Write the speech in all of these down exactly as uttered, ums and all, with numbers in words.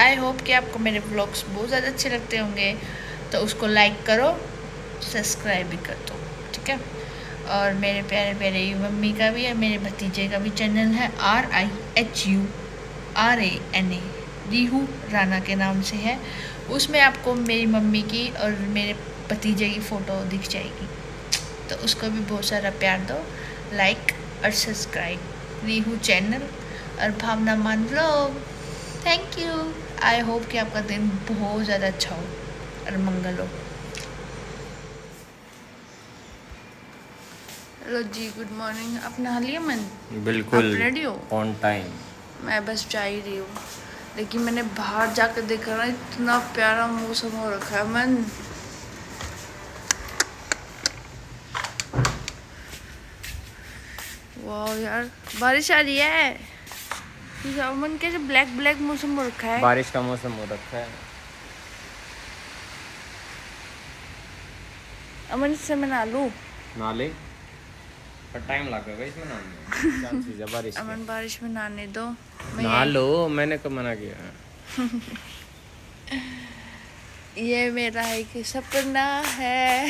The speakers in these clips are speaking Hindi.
आई होप कि आपको मेरे व्लॉग्स बहुत ज़्यादा अच्छे लगते होंगे, तो उसको लाइक करो, सब्सक्राइब भी कर दो, ठीक है। और मेरे प्यारे प्यारे मम्मी का भी है, मेरे भतीजे का भी चैनल है, R I H U R A N A Rihu Rana के नाम से है। उसमें आपको मेरी मम्मी की और मेरे भतीजे की फ़ोटो दिख जाएगी, तो उसको भी बहुत सारा प्यार दो, लाइक और सब्सक्राइब रिहू चैनल और Bhavna Maan vlog. Thank you. I hope कि आपका दिन बहुत ज़्यादा अच्छा हो और मंगल हो। हेलो जी, गुड मॉर्निंग। आप नहा लिया मन? बिल्कुल रेडी हो? On time. मैं बस जा ही रही हूँ, लेकिन मैंने बाहर जाकर देखा ना, इतना प्यारा मौसम हो रखा है मन। वाह यार, बारिश आ रही है। मन कैसे ब्लैक ब्लैक मौसम हो रखा है। बारिश का मौसम हो रखा है। अमन इससे मैं नहा लूँ? नहा ले, पर टाइम लगेगा इसमें नहाने में। बारिश अमन बारिश में नहाने दो। नहा लो, मैंने कब मना किया? ये मेरा है कि सपना है।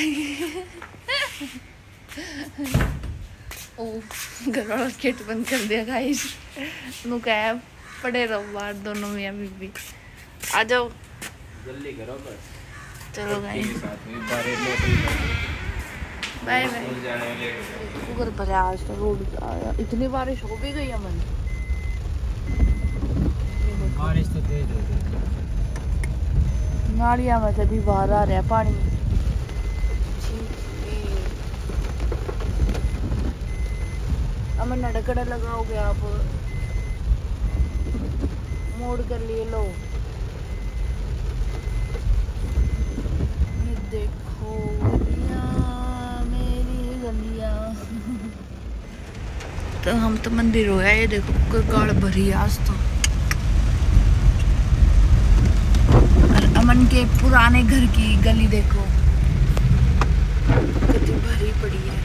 ओ, घर वाला गेट बंद कर दिया गाइस। नु क्या पड़े रहो बाहर दोनों मियां बीबी। आ जाओ जल्दी करो बस। चलो गाइस, बाय बाय। घर पर आज तो रोड आया, इतनी बारिश हो भी गई अमन। बारिश तो तेज हो गई, नालियां में से भी बाहर आ रहा है पानी। अमन नड़कड़ा लगाओगे आप, मोड़ कर लिए लो। ये देखो गलियां, मेरी गलियां। तो हम तो मंदिर हो गए, ये देखो गाड़ भरी आज तो। और अमन के पुराने घर की गली देखो कितनी भरी पड़ी है।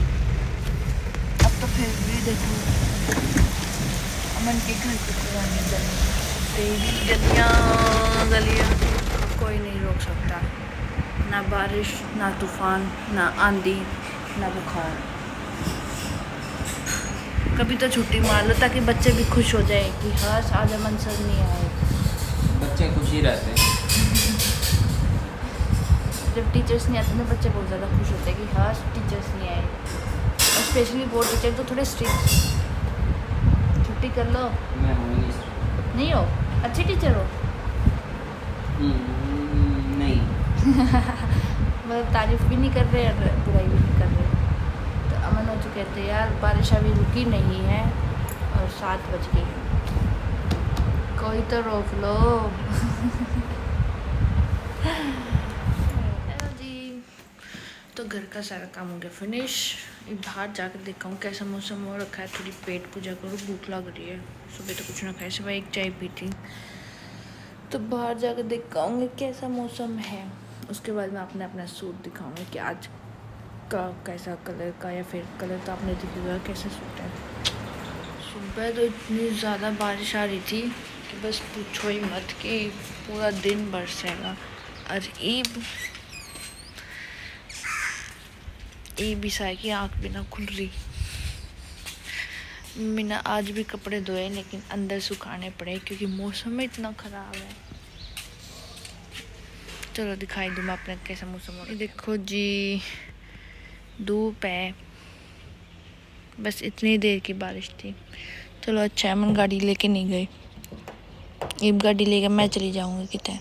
अब तो फिर भी देखो अमन के घर की पुरानी गली, तेरी गलियां गलियां, कोई नहीं रोक सकता, ना बारिश, ना तूफान, ना आंधी, ना बुखार। कभी तो छुट्टी मार लो ताकि बच्चे भी खुश हो जाए कि हाँ आज अमन सर नहीं आए। बच्चे खुश ही रहते हैं। जब टीचर्स नहीं आते ना, बच्चे बहुत ज़्यादा खुश होते हैं कि हाँ टीचर्स नहीं आए। और स्पेशली बोर्ड टीचर तो थोड़े स्ट्रिक्ट, छुट्टी कर लो। मैं हूँ नहीं, नहीं हो? अच्छे टीचर हो? नहीं। मतलब तारीफ भी नहीं कर रहे और बुराई भी नहीं कर रहे। तो अमन हो चुके थे यार, बारिश अभी रुकी नहीं है और सात बज गई, कोई तो रोक लो। हेलो जी, तो घर का सारा काम हो गया फिनिश। बाहर जाकर देखा हूँ कैसा मौसम हो रखा है, थोड़ी पेट पूजा करो, भूख लग रही है। सुबह तो कुछ ना खाए, सुबह एक चाय पी थी। तो बाहर जाकर दिखाऊंगी कैसा मौसम है, उसके बाद मैं अपने अपना सूट दिखाऊंगी कि आज का कैसा कलर का, या फिर कलर तो आपने दिखेगा कैसा सूट है। सुबह तो इतनी ज़्यादा बारिश आ रही थी कि बस पूछो ही मत, कि पूरा दिन बरसेगा। और ईब ईब ईसाई की आँख भी ना खुल रही। मैंने आज भी कपड़े धोए, लेकिन अंदर सुखाने पड़े क्योंकि मौसम इतना ख़राब है। चलो दिखाई दूँ मैं अपने कैसा मौसम हो। देखो जी, धूप है, बस इतनी देर की बारिश थी। चलो अच्छा है, मैं गाड़ी लेके नहीं गई। एक गाड़ी लेके मैं चली जाऊंगी कितने।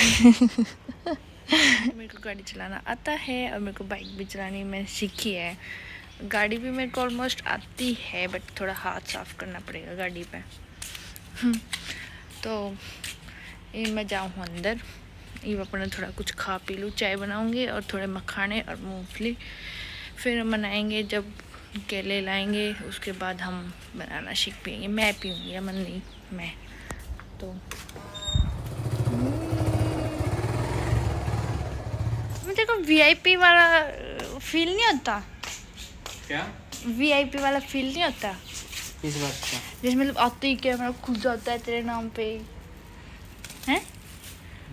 मेरे को गाड़ी चलाना आता है और मेरे को बाइक भी चलानी मैं सीखी है। गाड़ी भी मेरे को ऑलमोस्ट आती है, बट थोड़ा हाथ साफ करना पड़ेगा गाड़ी पे। तो ये मैं जाऊँ अंदर, ये अपना थोड़ा कुछ खा पी लूँ, चाय बनाऊंगी और थोड़े मखाने और मूंगफली, फिर हम बनाएंगे। जब केले लाएंगे उसके बाद हम बनाना शेक पियेंगे। मैं पीऊँगी, अमन नहीं, मैं। तो मुझे को वीआईपी वाला फील नहीं होता क्या? वीआईपी वाला फील नहीं होता किस बात का? जिसमें मतलब आते ही कैमरा खुल जाता है तेरे नाम पे, हैं?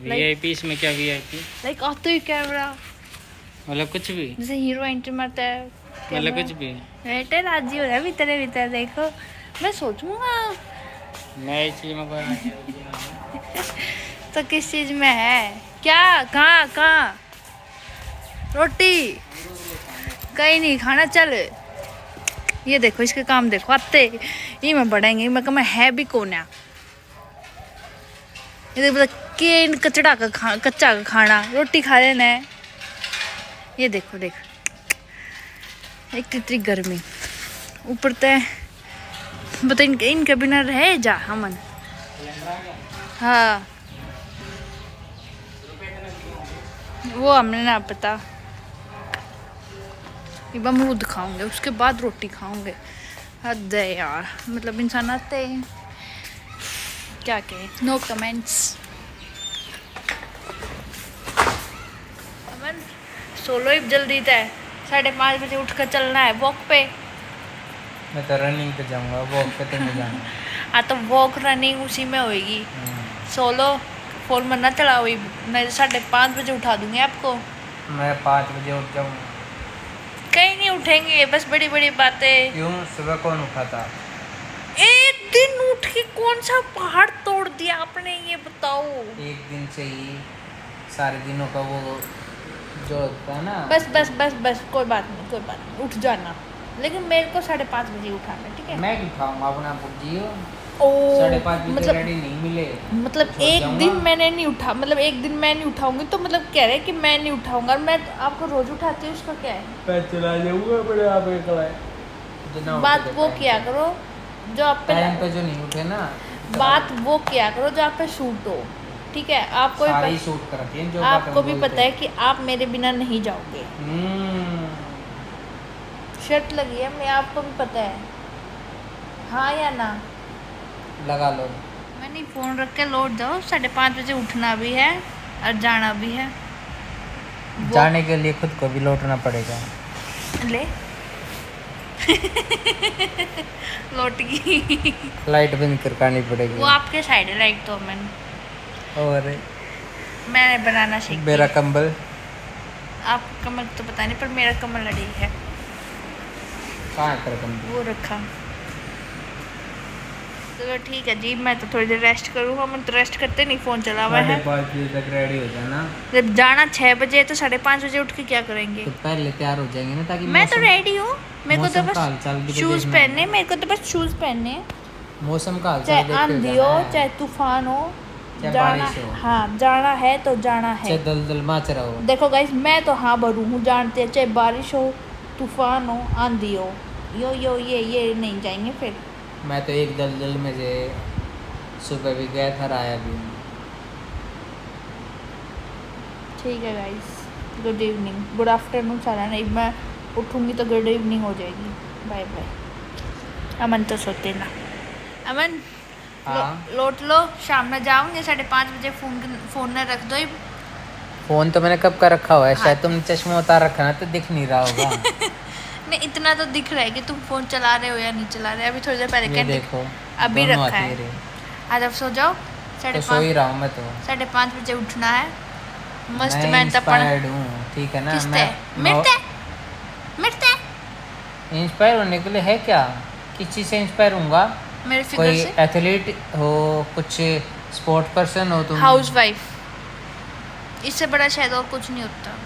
वीआईपी इसमें क्या वीआईपी? लाइक ऑटो ही कैमरा, मतलब कुछ भी, जैसे हीरो एंट्री मारता है मतलब कुछ भी। बेटे राजी हो रहा है भीतर भीतर। देखो मैं सोचूंगा मैं इस चीज में कोई तो किस चीज में है क्या? कहाँ कहाँ रोटी? कहीं नहीं खाना, चल। ये देखो इसके काम देखो, आते ये मैं बढ़ेंगे। मैं मैं है भी कौन है? ये देखो के कचड़ा का खा कच्चा का खाना, रोटी खा लेना है। ये देखो देखो एक इतनी गर्मी ऊपर तय बता, इनके इनके बिना रहे जा हमन। हाँ वो हमने ना पता। एक अमरूद खाऊंगे उसके बाद रोटी खाऊंगे। हद है यार, मतलब इंसान आते हैं क्या कहे, नो कमेंट्स। अमन सोलो ही जल्दी है, साढ़े पाँच बजे उठकर चलना है वॉक पे। मैं तो रनिंग पे जाऊंगा, वॉक पे तो नहीं जाना। हाँ तो वॉक रनिंग उसी में होएगी। सोलो फोन में ना चला हुई, मैं साढ़े पाँच बजे उठा दूंगी आपको। मैं पाँच बजे उठ जाऊंगा। कहीं नहीं उठेंगे, बस बड़ी बड़ी बातें। क्यों? सुबह कौन उठाता? एक दिन उठ के कौन सा पहाड़ तोड़ दिया आपने, ये बताओ। एक दिन से ही सारे दिनों का वो जो होता है ना। बस बस बस बस कोई बात नहीं, कोई बात नहीं, उठ जाना। लेकिन मेरे को साढ़े पाँच बजे उठाना, ठीक है? मैं क्यों उठाऊंगा अपना जियो? ओ साढ़े पाँच बजे मतलब रेडी नहीं मिले, मतलब एक दिन मैंने नहीं उठा, मतलब एक दिन मैं नहीं उठाऊंगी तो मतलब कह रहे कि मैं नहीं उठाऊंगा। मैं आपको रोज उठाती हूँ, उसका क्या है? मैं चला जाऊंगा बड़े आप एक बात वो किया करो जो आप पे टाइम पे जो नहीं उठे ना, बात वो किया करो जो आप पे सूट हो, ठीक है? आपको सारी भी सूट करती है जो आपको भी पता है कि आप मेरे बिना नहीं जाओगे। शर्त लगी है, मैं आपको भी पता है, हाँ या ना? लगा लो। मैं नहीं, फोन रख के लौट जाओ। साढ़े पाँच बजे उठना भी है और जाना भी है। जाने के लिए खुद को भी लौटना पड़ेगा। ले लौट गई। लाइट बंद करनी पड़ेगी। वो आपके साइड है लाइट तो मैंने और मैंने बनाना सीख मेरा कंबल, आपका कमल तो पता नहीं, पर मेरा कमल लड़ी है। कहाँ कर कंबल? वो रखा। चलो ठीक है जी, मैं तो थोड़ी देर रेस्ट करूँगा। हम तो रेस्ट करते नहीं, फ़ोन चला हुआ है। पाँच बजे तक रेडी हो जाना। जब जाना छः बजे है तो साढ़े पाँच बजे उठ के क्या करेंगे? तो पहले तैयार हो जाएंगे ना, ताकि मैं तो रेडी हूँ। मेरे को तो बस शूज़ पहनने मेरे को तो बस शूज़ पहनने मौसम का चाहे आंधी हो चाहे तूफान हो, जाना हाँ जाना है तो जाना है। चाहे दलदल मच रहा हो। देखो गाइस, मैं तो हाँ भरू हूँ, जानते हैं, चाहे बारिश हो, तूफान हो, आंधी हो, यो यो ये ये नहीं जाएंगे फिर। मैं तो एक दलदल में से सुबह भी गया था, आया भी। ठीक है guys, good evening, good afternoon सारा नहीं, मैं उठूँगी तो गुड इवनिंग हो जाएगी। Bye bye. अमन तो सोते ना। अमन हाँ? लो, लौट लो, शाम में जाऊँगे साढ़े पाँच बजे। फ़ोन फ़ोन न रख दो। फ़ोन तो मैंने कब का रखा हुआ है। हाँ। शायद तुमने चश्मा उतार रखा ना, तो दिख नहीं रहा होगा। नहीं, इतना तो दिख रहा है कि तुम फ़ोन चला रहे हो या नहीं चला रहे। अभी थोड़ी देर पहले क्या देखो, अभी रखा है। आज अब सो जाओ। साढ़े तो सो ही रहा हूँ मैं तो। साढ़े पाँच बजे उठना है। मस्त मैं मैं इंस्पायर्ड हूँ, ठीक है ना? मैं मिटते मिटते इंस्पायर होने के लिए है क्या? किस चीज़ से इंस्पायर होऊंगा? मेरे फिगर कोई से। एथलीट हो, कुछ स्पोर्ट पर्सन हो तुम? हाउस वाइफ, इससे बड़ा शायद और कुछ नहीं होता।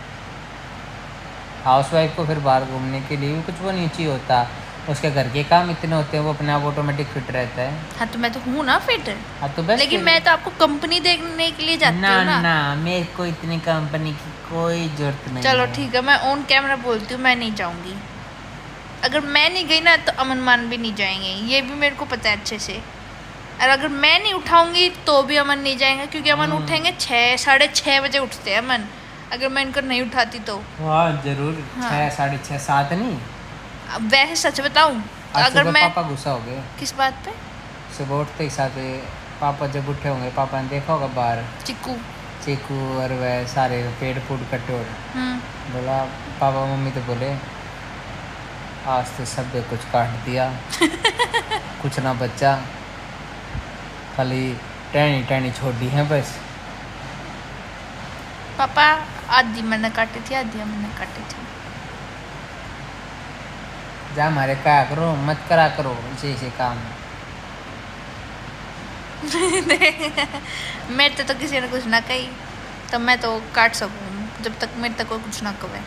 हाउस वाइफ को फिर बाहर घूमने के लिए भी कुछ वो नहीं चाहिए होता। उसके घर के काम इतने होते हैं, वो अपने आप ऑटोमेटिक फिट रहता है। हाँ तो मैं तो हूँ ना फिट। हाँ तो बस, लेकिन मैं तो आपको कंपनी देखने के लिए जाती हूँ ना, ना। ना मेरे को इतनी कंपनी की कोई जरूरत नहीं। चलो ठीक है, मैं ऑन कैमरा बोलती हूँ, मैं नहीं जाऊँगी। अगर मैं नहीं गई ना तो अमन मान भी नहीं जाएंगे, ये भी मेरे को पता है अच्छे से। और अगर मैं नहीं उठाऊंगी तो भी अमन नहीं जाएंगे, क्योंकि अमन उठेंगे छः साढ़े छः बजे उठते हैं अमन। अगर मैं इनको नहीं उठाती तो हाँ जरूर। हाँ। छः साढ़े छः सात नहीं। अब वैसे सच बताऊं, अगर मैं पापा गुस्सा हो गए। किस बात पे? सुबह उठते ही साथ पापा जब उठे होंगे, पापा ने देखा होगा बाहर चिक्कू चीकू और वह सारे पेड़ फूड कट्टे हो रहे। बोला पापा मम्मी तो बोले आज तो सब कुछ काट दिया। कुछ ना बच्चा, खाली टहनी टहनी छोड़ दी है बस। पापा आधी मैंने काटी थी, आधी मैंने काटी थी। जा हमारे क्या करो, मत करा करो इसे इसे काम। मेरे तो, तो किसी ने कुछ ना कही तो मैं तो काट सकूँ, जब तक मेरे तक कोई कुछ ना कहे।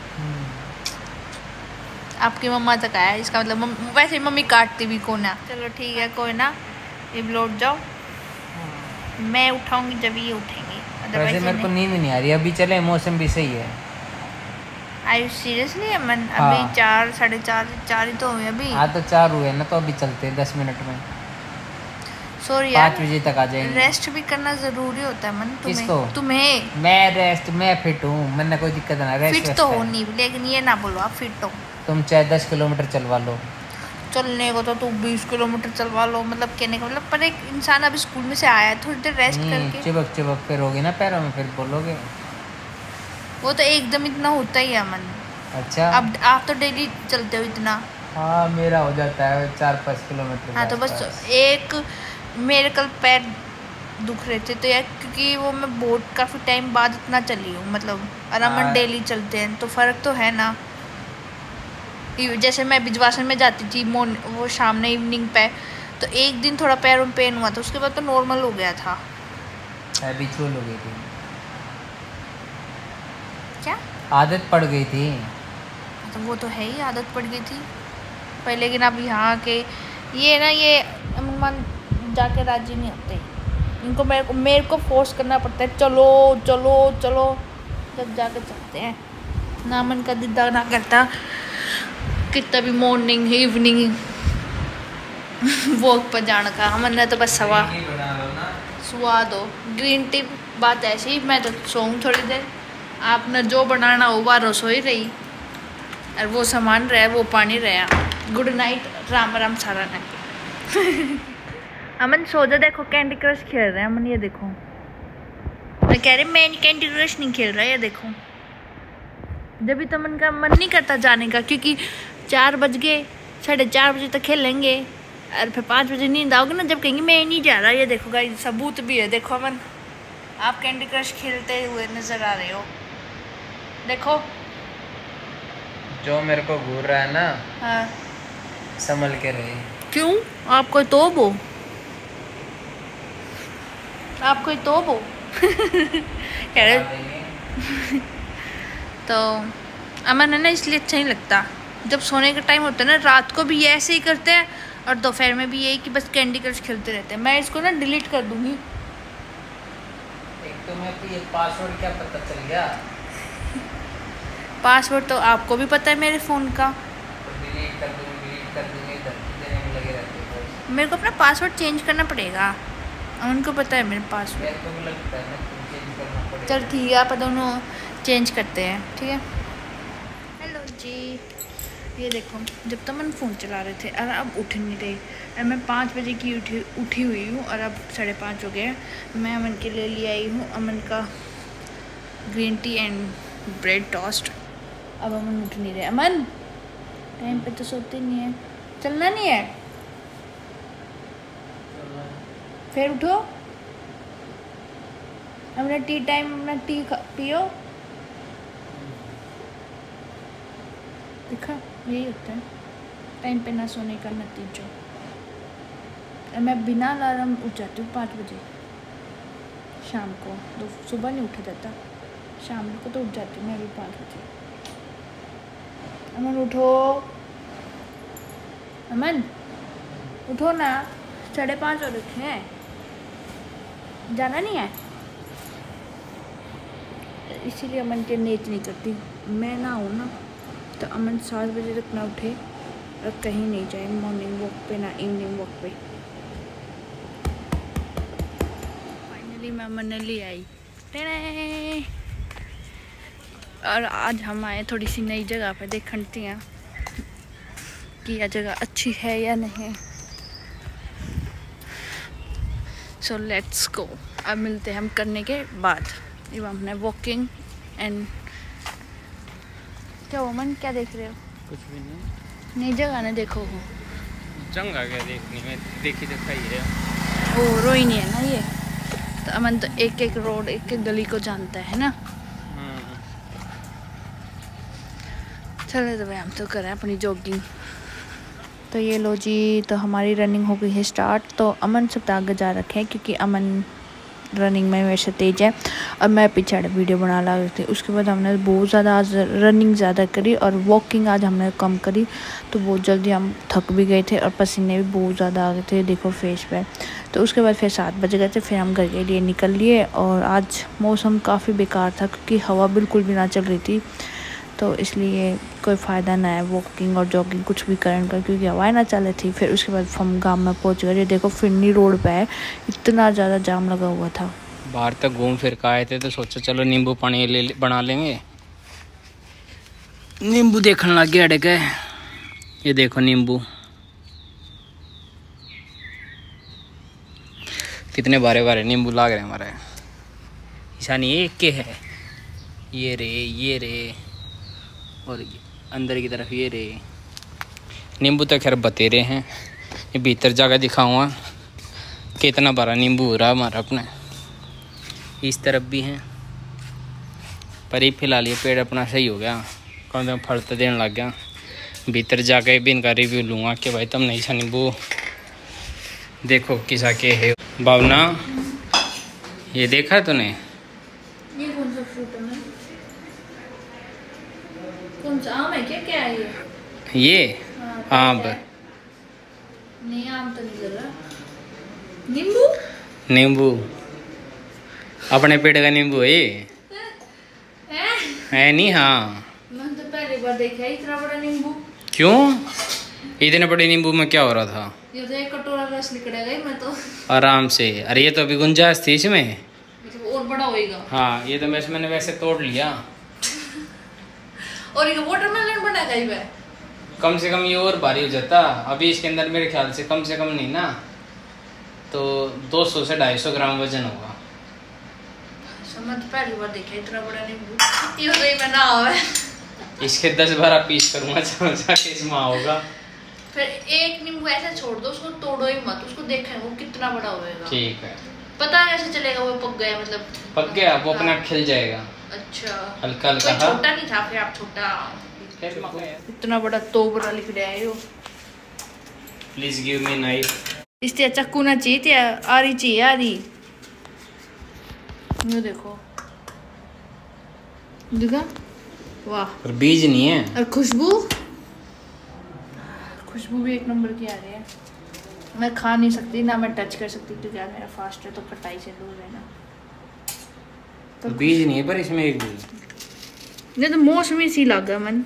आपकी मम्मा तक आया, इसका मतलब मम, वैसे ही मम्मी काटती भी कौन है। चलो ठीक है, कोई ना, ये लौट जाओ, मैं उठाऊंगी जब ये उठेंगे। वैसे मेरे को नींद नहीं आ रही, अभी चले, मौसम भी सही है। Are you seriously? अमन अभी चार साढ़े चार चार ही तो हुए अभी। हाँ तो चार हुए ना, तो अभी चलते हैं दस मिनट में। सॉरी यार, पाँच बजे तक आ जाएंगे। रेस्ट भी करना जरूरी होता है मन। तुम्हें किसको? तुम्हें। मैं रेस्ट, मैं फिट हूँ, मैंने कोई दिक्कत ना। रेस्ट फिट तो हो नहीं, लेकिन ये ना बोलो आप फिट हो। तुम चाहे दस किलोमीटर चलवा लो। चलने को तो तू बीस किलोमीटर चलवा लो, मतलब कहने का मतलब, पर एक इंसान अभी स्कूल में से आया है, थोड़ी देर रेस्ट करके। चिपक चिपक फिर होगी ना पैरों में, फिर बोलोगे। वो तो एकदम इतना होता ही है मन। अच्छा, अब आप तो डेली चलते हो इतना। हाँ मेरा हो जाता है चार पाँच किलोमीटर। हाँ तो बस एक मेरे कल पैर दुख रहे थे तो यार, क्योंकि वो मैं बहुत काफ़ी टाइम बाद इतना चली हूँ, मतलब अरामन डेली चलते हैं तो फ़र्क तो है ना। जैसे मैं बिजवासन में जाती थी मोन वो शाम में इवनिंग पे, तो एक दिन थोड़ा पैरों में पेन हुआ था, उसके बाद तो नॉर्मल हो गया था। हैबिचुअल हो गई थी क्या? आदत पड़ गई थी। तो वो तो है ही, आदत पड़ गई थी पर, लेकिन अब यहाँ के ये ना, ये मन जाके राजी नहीं होते, इनको मेरे को मेरे को फोर्स करना पड़ता है, चलो चलो चलो, जब जाके चलते हैं। ना मन का दिद्दा ना करता कितना भी मॉर्निंग इवनिंग वॉक पर जाने का, हमने तो बस सवा सुहा दो। ग्रीन टी बात ऐसी, मैं तो सोऊं थोड़ी देर, आपने जो बनाना हो वह रसोई रही और वो सामान रहे वो पानी रहा। गुड नाइट, राम राम सारा ने। अमन सो जा, देखो कैंडी क्रश खेल रहे हैं अमन, ये देखो। मैं कह रही मैं कैंडी क्रश नहीं खेल रहा, ये देखो। जब भी तो मन का मन नहीं करता जाने का, क्योंकि चार बज गए, साढ़े चार बजे तक खेलेंगे और फिर पाँच बजे नींद आओगे ना, जब कहेंगे मैं नहीं जा रहा। ये देखो गाइस, सबूत भी है, देखो अमन, आप कैंडी क्रश खेलते हुए नजर आ रहे हो, देखो। जो मेरे को घूर रहा है ना, हाँ संभल के रहे। क्यों? आप कोई तोब हो? आप कोई तोब हो? कह रहे तो अमन है ना, इसलिए अच्छा नहीं लगता। जब सोने का टाइम होता है ना, रात को भी ये ऐसे ही करते हैं और दोपहर में भी यही कि बस कैंडी क्रश खेलते रहते हैं। मैं इसको ना डिलीट कर दूंगी। एक तो मैं तो ये पासवर्ड क्या पता चल गया। पासवर्ड तो आपको भी पता है मेरे फ़ोन का। तो डिलीट कर दूंगी, डिलीट कर दूंगी, देने में लगे रहते हो। मेरे को अपना पासवर्ड चेंज करना पड़ेगा, उनको पता है मेरे पासवर्ड। मेरे को भी लगता है ना चेंज करना पड़ेगा। चल ठीक है, आप दोनों चेंज करते हैं, ठीक है। हेलो जी, ये देखो, जब तक मैं फ़ोन चला रहे थे और अब उठ नहीं रही, और मैं पाँच बजे की उठी उठी हुई हूँ और अब साढ़े पाँच हो गए। मैं अमन के लिए ले आई हूँ अमन का green tea and bread toast. अब अमन उठ नहीं रहे। अमन टाइम पे तो सोते नहीं है, चलना नहीं है, फिर उठो। अपना टी टाइम, अपना टी पियो। देखा, यही होता है टाइम पे ना सोने का नतीजा। मैं बिना अलार्म उठ जाती हूँ पाँच बजे शाम को, तो सुबह नहीं उठा जाता, शाम को तो उठ जाती हूँ मैं भी पाँच बजे। अमन उठो, अमन उठो ना, साढ़े पाँच हो रखे हैं, जाना नहीं है। इसीलिए अमन के नीच नहीं करती। मैं ना हूँ ना तो अमन सात बजे तक ना उठे और कहीं नहीं जाए, मॉर्निंग वॉक पे ना इवनिंग वॉक पे। फाइनली मैं अमन ने ले आई, और आज हम आए थोड़ी सी नई जगह पे, देखती हैं कि यह जगह अच्छी है या नहीं। So let's go. अब मिलते हैं हम करने के बाद। ये हमने वॉकिंग एंड क्या वो मन क्या देख रहे हो? कुछ भी नहीं, नई जगह ना देखो हो जंगा क्या देखनी में, देखी दिखाई है। ओ रोई नहीं है ना ये, तो अमन तो एक एक रोड एक एक गली को जानता है ना। चलो तो भाई हम तो करें अपनी जॉगिंग। तो ये लो जी, तो हमारी रनिंग हो गई है स्टार्ट। तो अमन सब आगे जा रखे हैं क्योंकि अमन रनिंग में वैसे तेज़ है और मैं पीछे वीडियो बना ला रही थी। उसके बाद हमने बहुत ज़्यादा आज रनिंग ज़्यादा करी और वॉकिंग आज हमने कम करी, तो बहुत जल्दी हम थक भी गए थे और पसीने भी बहुत ज़्यादा आ गए थे, देखो फेस पे। तो उसके बाद फिर सात बज गए थे, फिर हम घर के लिए निकल लिए। और आज मौसम काफ़ी बेकार था क्योंकि हवा बिल्कुल भी ना चल रही थी, तो इसलिए कोई फ़ायदा ना है वॉकिंग और जॉगिंग कुछ भी करने का क्योंकि हवाएं ना चल रही थी। फिर उसके बाद हम गांव में पहुंच गए। ये देखो फिरनी रोड पे है, इतना ज़्यादा जाम लगा हुआ था। बाहर तक घूम फिर कर आए थे तो सोचा चलो नींबू पानी ले बना लेंगे। नींबू देखने लग गए अड़े गए। ये देखो नींबू कितने बारे बारे नींबू लाग रहे हैं हमारे। ईशानी एक के है, ये रे ये रे और अंदर की तरफ ये रे। नींबू तो खैर बतेरे हैं, ये भीतर जाकर दिखाऊंगा कितना बड़ा नींबू हो रहा हमारा अपने। इस तरफ भी हैं, पर ये फिलहाल ये पेड़ अपना सही हो गया, कम से कम फल तो देने लग गया। भीतर जाकर भी इनका रिव्यू लूँगा कि भाई तुमने ऐसा नींबू देखो किसा के है। भावना ये देखा है तूने? ये कौन सा फ्रूट है? कौन सा आम है क्या? क्या है ये? ये आम। नहीं आम तो नहीं लग रहा। नींबू? नींबू अपने पेड़ का नींबू है ये है नहीं? हाँ मैंने तो पहली बार देखा है इतना बड़ा नींबू। क्यों? इतने बड़े नींबू में क्या हो रहा था? ये तो एक कटोरा रस निकलेगा ही मैं तो आराम से। अरे ये तो अभी गुंजाइश थी इसमें, मतलब और बड़ा होएगा। हाँ ये तो वैसे मैंने वैसे तोड़ लिया। और ये वाटरमेलन बनाएगा ही मैं। कम से कम ये और भारी हो जाता। अभी इसके अंदर मेरे ख्याल से कम से कम नहीं ना तो दो सौ से ढाई सौ ग्राम वजन होगा। समझ पहली बार देखा इतना बड़ा नींबू। ये तो ये मैं ना आवे। इसके दस बारह पीस करूँगा जाके इसमें होगा। फिर एक नींबू ऐसे छोड़ दो, उसको तोड़ो ही मत, उसको देखें वो कितना बड़ा होएगा। ठीक है। पता कैसे चलेगा वो पक गया? मतलब पक गया वो अपने आप खिल जाएगा। अच्छा हल्का हल्का। छोटा नहीं था फिर आप छोटा। इतना बड़ा तो बड़ा लिख रहा है yo. Please give me knife. इससे चाकू ना चाहिए थी, आ रही चाहिए आ रही। ये देखो देखा, वाह। पर बीज नहीं है। और खुशबू खुशबू भी एक नंबर की आ रही है। मैं खा नहीं सकती ना मैं टच कर सकती क्योंकि यार मेरा फास्ट है तो कटाई से दूर है ना। तो बीज नहीं है पर इसमें एक बीज नहीं तो मौसमी सी लगा मन।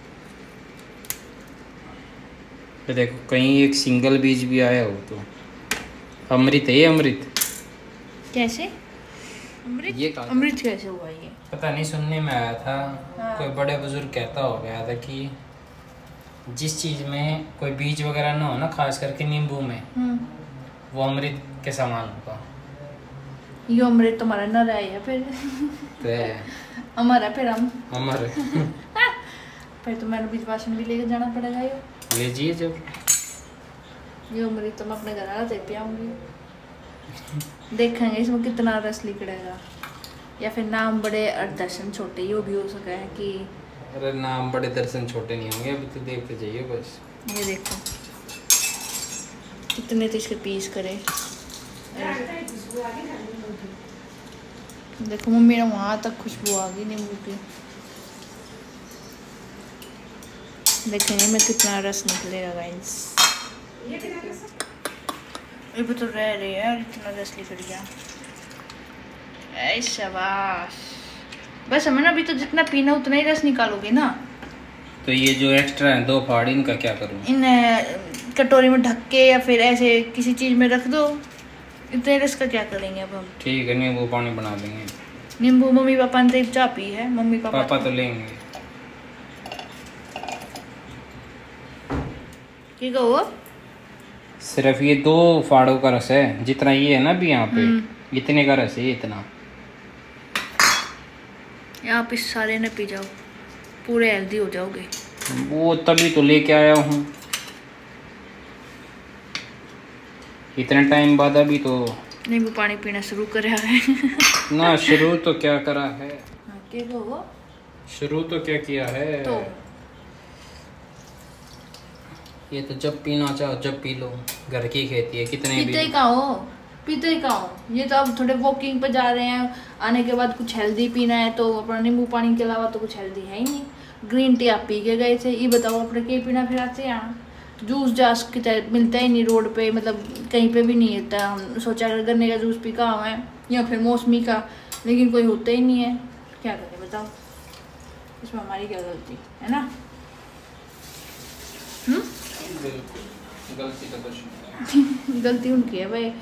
तो देखो कहीं एक सिंगल बीज भी आया हो तो अमृत है ये। अमृत कैसे? अमृत ये अमृत कैसे हुआ ये? पता नहीं, सुनने में आया था। हाँ। कोई बड़े बुजुर्ग कहता हो गया था कि जिस चीज़ में कोई बीज वगैरह ना हो ना, खास करके नींबू में, वो अमृत के समान होगा। यो अमृत तुम्हारा न रहा है फिर तो हमारा फिर हम अमर फिर तो मैंने बीच भाषण भी लेकर जाना पड़ेगा। यो लीजिए जब यो अमृत तो मैं अपने घर आ जाते आऊँगी। देखेंगे इसमें कितना रस निकलेगा या फिर नाम बड़े और दर्शन छोटे, ये भी हो सका है कि। अरे नाम बड़े दर्शन छोटे नहीं होंगे, अभी तो देखते जाइए बस। ये देखो कितने तो इसके पीस करे। देखो मम्मी ने वहाँ तक खुशबू आ गई नींबू की। देखेंगे मैं कितना रस निकलेगा गाइस। ये भी तो रह रही है, इतना रस निकल गया। ऐ शाबाश। बस हमें ना अभी तो जितना पीना उतना ही रस निकालोगे ना। तो ये जो एक्स्ट्रा है दो फाड़, इनका क्या करूँ? इन कटोरी में ढक के या फिर ऐसे किसी चीज़ में रख दो। इतने रस का क्या करेंगे अब हम? ठीक है, नींबू पानी बना देंगे। नींबू मम्मी पापा ने तो चाह पी है। मम्मी पापा पापा तो लेंगे। ठीक है वो सिर्फ ये दो फाड़ों का रस है, जितना ये है ना अभी यहाँ पे, इतने का रस है। इतना आप इस सारे ने पी जाओ, पूरे हेल्दी हो जाओगे। वो तभी तो लेके आया हूँ इतने टाइम बाद। अभी तो नींबू पानी पीना शुरू करा है ना। शुरू तो क्या करा है? हाँ, क्या वो शुरू तो क्या किया है? तो ये तो जब पीना चाहो जब पी लो, घर की खेती है, कितने पीते ही भी कहाँ हो, पीते ही कहाँ हो। ये तो अब थोड़े वॉकिंग पे जा रहे हैं, आने के बाद कुछ हेल्दी पीना है तो अपना नींबू पानी के अलावा तो कुछ हेल्दी है ही नहीं। ग्रीन टी आप पी के गए थे, ये बताओ अपने के पीना फिर आते यहाँ। जूस जास की तरह मिलता ही नहीं रोड पे, मतलब कहीं पे भी नहीं मिलता। हम सोचा अगर गन्ने का जूस पी का है या फिर मौसमी का, लेकिन कोई होता ही नहीं है। क्या करें बताओ, इसमें हमारी क्या गलती है ना। हम्म गलती तो कुछ नहीं गलती उनकी है भाई।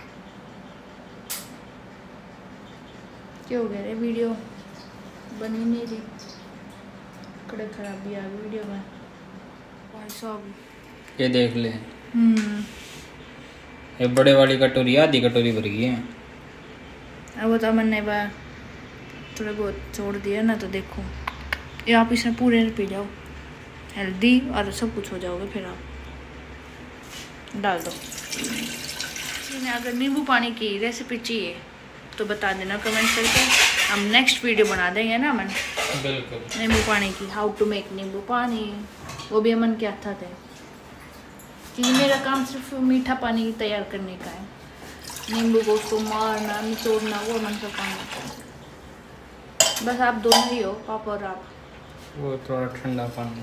क्या हो गया रे, वीडियो बन ही नहीं रही, कड़े खराबी आ गई वीडियो में भाई साहब। ये देख ले, हम्म ये बड़े वाली कटोरी आधी कटोरी भर गई है। अब तो मैंने बार थोड़ा बहुत छोड़ दिया ना, तो देखो ये आप इसमें पूरे पी जाओ, हेल्दी और सब कुछ हो जाओगे। फिर आप डाल दो। अगर नींबू पानी की रेसिपी चाहिए तो बता देना कमेंट करके, हम नेक्स्ट वीडियो बना देंगे ना अमन। बिल्कुल। नींबू पानी की, हाउ टू मेक नींबू पानी, वो भी अमन के आता थे, क्योंकि मेरा काम सिर्फ मीठा पानी तैयार करने का है। नींबू को उसको मारना निचोड़ना वो अमन का काम होता है। बस आप दोनों ही हो, पापा और आप। वो थोड़ा ठंडा पानी,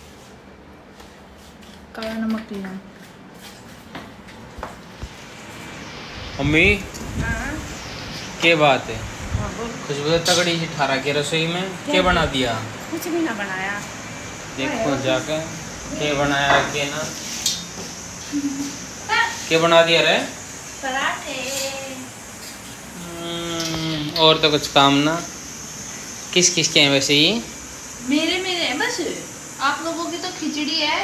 काला नमक लिया। मम्मी क्या बात है, खुशबू तगड़ी सी ठारा के रसोई में क्या बना दिया? कुछ भी ना बनाया, देखो जाके क्या बनाया के ना, क्या बना दिया रे? पराठे। और तो कुछ काम ना। किस किस के हैं वैसे ये? मेरे मेरे हैं बस, आप लोगों की तो खिचड़ी है।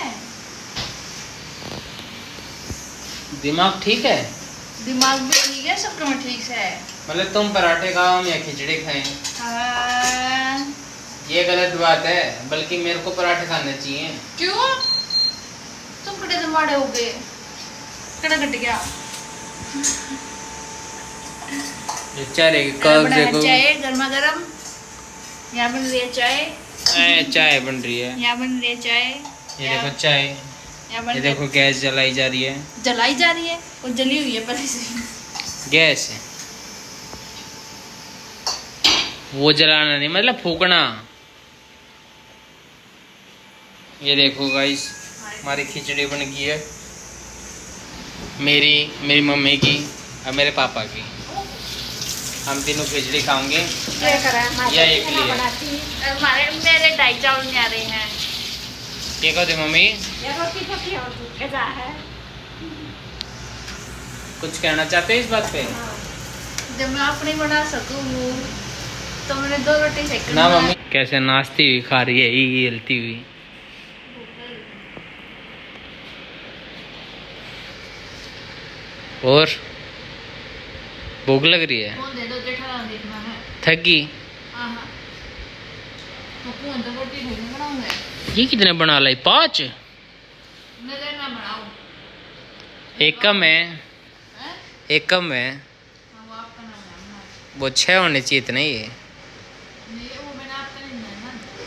दिमाग ठीक है? दिमाग भी ठीक है, सब काम ठीक से है। मतलब तुम पराठे खाओ या खिचड़ी खाएं, हाँ। ये गलत बात है, बल्कि मेरे को पराठे खाने चाहिए। क्यों? तुम कड़े दमाड़े हो गए, कड़ा कट गया। बेचारे कब देखो चाय गर्मा गर्म, यहाँ बन रही है चाय। ए, चाय बन रही है, यहाँ बन रही है चाय। ये देखो चाय, ये देखो गैस जलाई जा रही है, जलाई जा रही है और जली हुई है पहले से। गैस है वो जलाना नहीं, मतलब फूकना। ये देखो गाइस, हमारी खिचड़ी बन गई है, मेरी मेरी मम्मी की और मेरे पापा की। हम तीनों खिचड़ी खाएंगे या एक लिए? हमारे मेरे ढाई चावल नहीं आ रहे हैं। क्या कहते मम्मी? कुछ कहना चाहते हैं इस बात पे? जब मैं अपनी बना सकूं तो मैंने दो रोटी सेक ना मम्मी कैसे नाचती हुई खा रही है, ये हिलती हुई। और भूख लग रही है? दे दो, जेठालाल देखना है। थक गई? तो रोटी बनाऊंगा। ये कितने बना लाई? पाँच? नजर ना बनाओ, एक कम है, है? एक कम है, हाँ, वो आपका नाम है। वो छह होने चाहिए इतने ही है। ये वो मैंने आपका नहीं बनाया ना।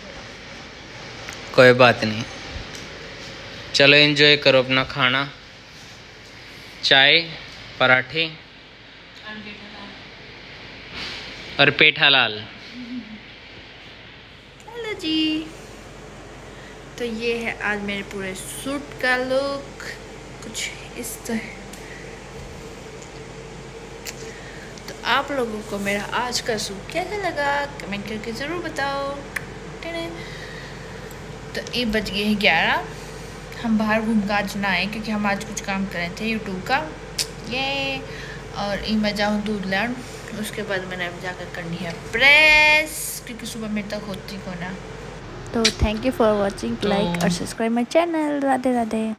कोई बात नहीं, चलो एंजॉय करो अपना खाना, चाय पराठे और पेठा लाल। हेलो जी, तो ये है आज मेरे पूरे सूट का लुक, कुछ इस तरह। तो आप लोगों को मेरा आज का सूट कैसा लगा कमेंट करके ज़रूर बताओ। तो ये बज गए हैं ग्यारह, हम बाहर घूम कर आज ना आए क्योंकि हम आज कुछ काम कर रहे थे यूट्यूब का ये। और ये मैं जाऊँ दूध लाऊं, उसके बाद मैंने जाकर करनी है प्रेस, क्योंकि सुबह मेरे तक होती को ना। तो thank you for watching, like और subscribe my channel. Radhe Radhe.